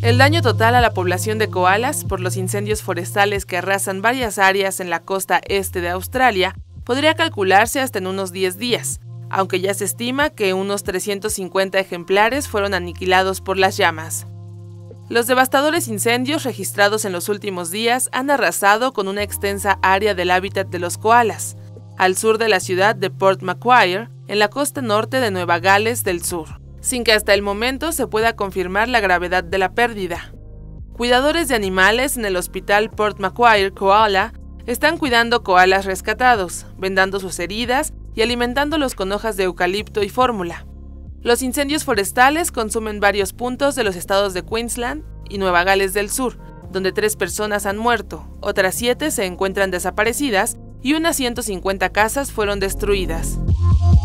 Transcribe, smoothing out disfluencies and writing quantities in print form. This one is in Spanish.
El daño total a la población de koalas por los incendios forestales que arrasan varias áreas en la costa este de Australia podría calcularse hasta en unos 10 días, aunque ya se estima que unos 350 ejemplares fueron aniquilados por las llamas. Los devastadores incendios registrados en los últimos días han arrasado con una extensa área del hábitat de los koalas, al sur de la ciudad de Port Macquarie, en la costa norte de Nueva Gales del Sur, sin que hasta el momento se pueda confirmar la gravedad de la pérdida. Cuidadores de animales en el hospital Port Macquarie Koala están cuidando koalas rescatados, vendando sus heridas y alimentándolos con hojas de eucalipto y fórmula. Los incendios forestales consumen varios puntos de los estados de Queensland y Nueva Gales del Sur, donde 3 personas han muerto, otras 7 se encuentran desaparecidas y unas 150 casas fueron destruidas.